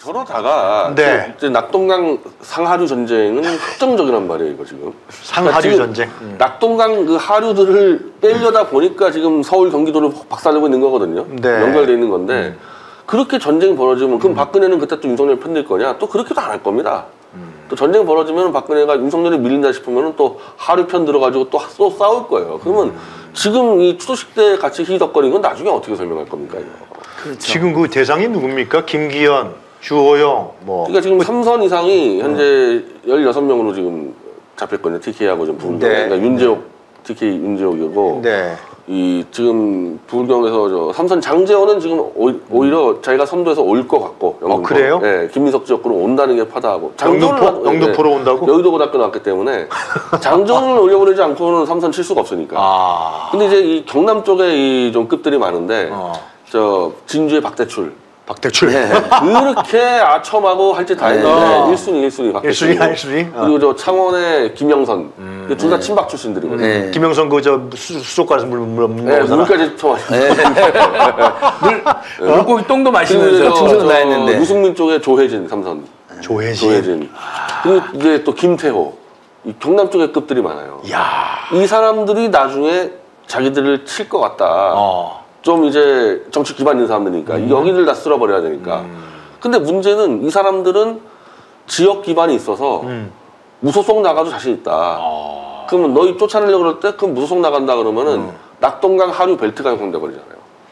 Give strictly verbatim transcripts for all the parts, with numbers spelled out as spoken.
저러다가 네. 이제 낙동강 상하류 전쟁은 확정적이란 말이에요, 이거 지금. 상하류 그러니까 전쟁. 음. 낙동강 그 하류들을 빼려다 보니까 지금 서울 경기도를 박살내고 있는 거거든요. 네. 연결돼 있는 건데 음. 그렇게 전쟁이 벌어지면 그럼 음. 박근혜는 그때 또 윤석열 편들 거냐? 또 그렇게도 안 할 겁니다. 음. 또 전쟁 벌어지면 박근혜가 윤석열이 밀린다 싶으면 또 하류 편 들어가지고 또, 또 싸울 거예요. 그러면 음. 지금 이 추도식 때 같이 희덕거리는 건 나중에 어떻게 설명할 겁니까? 이거. 그렇죠. 지금 그 대상이 누굽니까? 김기현, 주호영, 뭐. 그러니까 지금 삼선 이상이 현재 어. 열여섯 명으로 지금 잡혔거든요. 티케이하고 좀 부분적으로. 네. 그러니까 윤재옥, 티케이 윤재옥이고. 네. 이 지금 부울경에서 저 삼선 장재원은 지금 오, 오히려 자기가 선도해서 올 것 같고. 어, 그래요? 네, 김민석 지역구로 온다는 게 파다하고. 영등포, 영등포로 네, 온다고? 여의도 고등학교 나왔기 때문에 장재원을 올려보내지 않고는 삼선 칠 수가 없으니까. 아. 근데 이제 이 경남 쪽에 이 좀 급들이 많은데, 어. 저 진주의 박대출. 박대출. 네. 그렇게 아첨하고 할 짓 다 했는데 네. 일 순위, 일 순위 박대출. 일 순위, 일 순위. 어. 그리고 저 창원의 김영선. 음. 둘 다 친박 출신들이거든요. 네. 김영선 그 저 수족관에서 물 물 물 네, 물까지 처마셨어요. 네. 물 물고기 똥도 마시면서 충성을 다했는데. 유승민 쪽에 조혜진 삼선. 조혜진. 조혜진. 그리고 이제 또 김태호. 이 경남 쪽에 급들이 많아요. 야. 이 사람들이 나중에 자기들을 칠 것 같다. 어. 좀 이제 정치 기반 있는 사람들이니까 음. 여기를 다 쓸어버려야 되니까. 음. 근데 문제는 이 사람들은 지역 기반이 있어서 음. 무소속 나가도 자신 있다. 어. 그러면 너희 쫓아내려고 그럴 때 그럼 무소속 나간다 그러면은 음. 낙동강 하류 벨트가 형성돼 버리잖아요.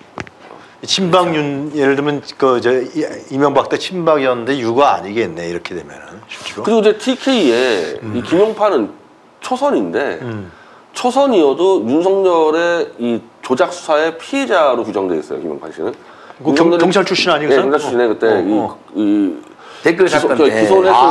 친박윤 예를 들면 그 저 이명박 때 친박이었는데 유가 아니겠네 이렇게 되면은 실제로. 그리고 이제 티케이에 음. 이 김용파는 초선인데. 음. 초선이어도 윤석열의 이 조작 수사의 피해자로 규정돼 있어요, 김용판 씨는. 그 경, 경찰 출신 아니겠어요? 네, 경찰 출신에 그때 어, 이, 어. 이 댓글 기소, 샀던 때 기소를 했을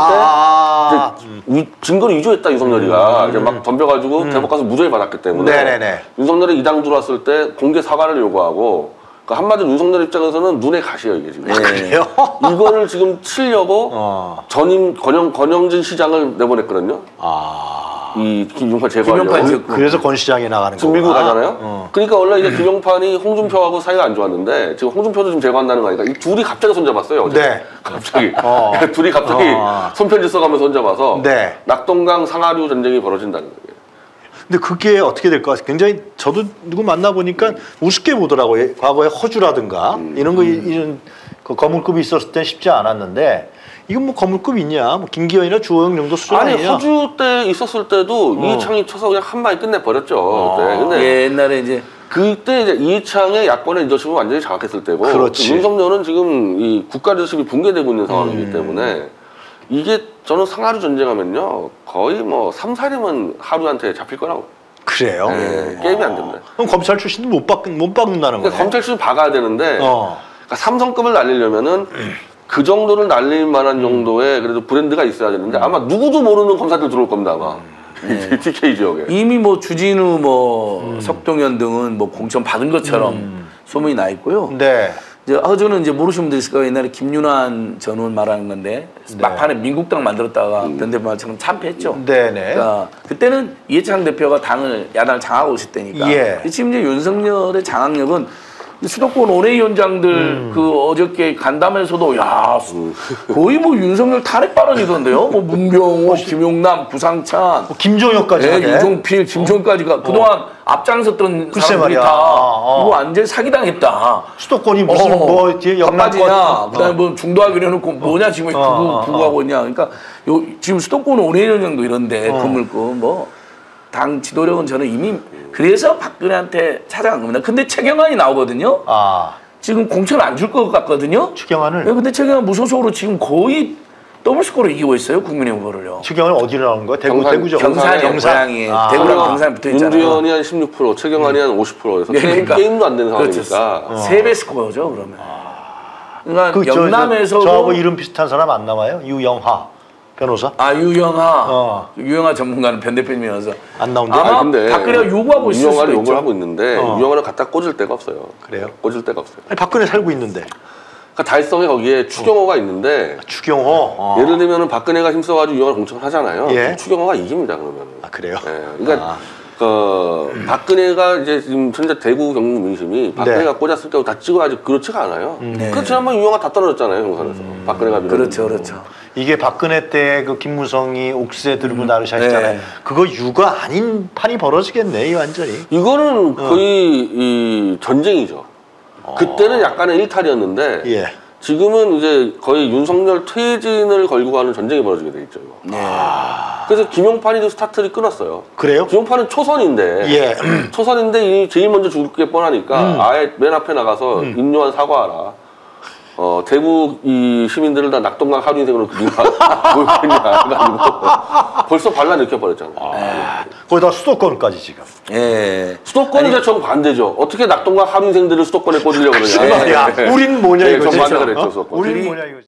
아 때 이제 증거를 위조했다 윤석열이가 음. 이제 막 덤벼가지고 음. 대법 가서 무죄를 받았기 때문에 네네네. 윤석열이 이 당 들어왔을 때 공개 사과를 요구하고 그러니까 한마디로 윤석열 입장에서는 눈에 가시예요 이게 지금. 네. 그래요? 이거를 지금 치려고 어. 전임 권영 권영진 시장을 내보냈거든요. 아. 이 김용판 제거하려고. 김용판 그래서 권 시장이 나가는 지금 거구나. 밀고 가잖아요. 어. 그러니까 원래 이제 김용판이 홍준표하고 사이가 안 좋았는데 지금 홍준표도 지금 제거한다는 거니까 이 둘이 갑자기 손잡았어요. 어제. 네. 갑자기. 어. 둘이 갑자기 어. 손편지 써가면서 손잡아서 네. 낙동강 상하류 전쟁이 벌어진다는 거예요. 근데 그게 어떻게 될 것 같아요? 굉장히 저도 누구 만나보니까 음. 우습게 보더라고요. 과거에 허주라든가 음. 이런 거 이런 그 거물급이 있었을 땐 쉽지 않았는데 이건 뭐 거물급 있냐? 뭐 김기현이나 주호영 정도 수준 아니 아니냐? 허주 때 있었을 때도 어. 이해창이 쳐서 그냥 한 방에 끝내 버렸죠. 어. 그때. 근데 예, 옛날에 이제 그때 이제 이해창의 야권의 리더십을 완전히 장악했을 때고 그렇지. 윤석열은 지금 이 국가 리더십이 붕괴되고 있는 상황이기 음. 때문에 이게 저는 상하류 전쟁하면요 거의 뭐 삼, 사림은 하루한테 잡힐 거라고. 그래요? 네, 게임이 안 됩니다. 그럼 검찰 출신도 못, 박, 못 박는다는 거예요? 그러니까 검찰 출신 박아야 되는데 어. 그러니까 삼성급을 날리려면은 음. 그 정도를 날릴 만한 정도의 그래도 브랜드가 있어야 되는데 아마 누구도 모르는 검사들 들어올 겁니다 아마. 네. 티케이 지역에. 이미 뭐 주진우 뭐 음. 석동현 등은 뭐 공천 받은 것처럼 음. 소문이 나 있고요. 네. 이제 허주는 이제 모르시는 분들 있을 거예요. 옛날에 김윤환 전 의원 말하는 건데 네. 막판에 민국당 만들었다가 음. 변대표처럼 참패했죠. 네네. 그러니까 그때는 이해창 대표가 당을 야당을 장하고 있을 때니까. 예. 지금 이제 윤석열의 장악력은 수도권 원외위원장들 음. 그 어저께 간담회에서도 야 거의 뭐 윤석열 탈핵 발언이던데요. 뭐 문병호, 김용남, 구상찬, 뭐 김종혁까지, 네, 유종필, 김종까지가 어. 그동안 어. 앞장섰던 사람들이 말이야. 다 어. 이거 완전 사기당했다. 수도권이 무슨 어. 뭐 뒤에 영남권, 그다음에 뭐 중도하기로 해놓고 뭐냐 지금 왜 어. 부구 부구하고 있냐. 그러니까 요 지금 수도권 원외위원장도 이런데 어. 건물권 뭐. 당 지도력은 저는 이미 그래서 박근혜한테 찾아간 겁니다. 근데 최경환이 나오거든요. 아. 지금 공천을 안 줄 것 같거든요. 최경환을? 네, 근데 최경환 무소속으로 지금 거의 더블스코어로 이기고 있어요. 국민의 후보를요. 최경환 어디로 나오는 거야? 대구, 경산, 대구죠? 경산이 경산. 고향이 아. 대구랑 경산이 붙어있잖아요. 윤두현이 한 십육 퍼센트, 최경환이 한 오십 퍼센트에서 네, 그러니까. 게임도 안 되는 상황이니까. 그렇죠. 세 배 스코어죠 그러면. 그러니까 그 영남에서도 저, 저하고 이름 비슷한 사람 안 나와요? 유영하 변호사? 아 유영하, 어. 유영하 전문가는 변 대표님이어서 안 나온대. 아마 근데 박근혜가 요구하고 있을 수도 유영하를 욕을 있죠. 하고 있는데 어. 유영하를 갖다 꽂을 데가 없어요. 그래요? 꽂을 데가 없어요. 아니, 박근혜 살고 있는데. 그러니까 달성에 거기에 추경호가 있는데 추경호. 어. 예를 들면은 박근혜가 힘써가지고 유영하를 공천을 하잖아요. 예. 추경호가 이깁니다 그러면. 아 그래요? 예. 그러니까 아. 어, 박근혜가 이제 지금 현재 대구 경북 민심이 박근혜가 네. 꽂았을 때고 다 찍어 아직 그렇지가 않아요. 네. 그 지난번 유영아 다 떨어졌잖아요, 경선에서. 음. 박근혜가 그렇죠, 그렇죠. 이게 박근혜 때 그 김무성이 옥새 들고 나르샤 했잖아요. 네. 그거 유가 아닌 판이 벌어지겠네, 이 완전히. 이거는 거의 어. 이 전쟁이죠. 어. 그때는 약간의 일탈이었는데 예. 지금은 이제 거의 윤석열 퇴진을 걸고 가는 전쟁이 벌어지게 돼 있죠. 이거. 아. 그래서 김용판이 스타트를 끊었어요. 그래요? 김용판은 초선인데 예. 초선인데 제일 먼저 죽을 게 뻔하니까 음. 아예 맨 앞에 나가서 음. 인류한 사과하라. 어, 대구 이 시민들을 다 낙동강 하루 인생으로 누가 뭘 했냐 해가지고 벌써 발라 느껴버렸잖아요. 아, 거기다 수도권까지 지금. 예. 수도권은 이제 전 반대죠. 어떻게 낙동강 하루 인생들을 수도권에 꽂으려고 그러냐. 야, 우린 뭐냐 이거지. 전 반대 그랬죠. 어? 우린 뭐냐 이거지.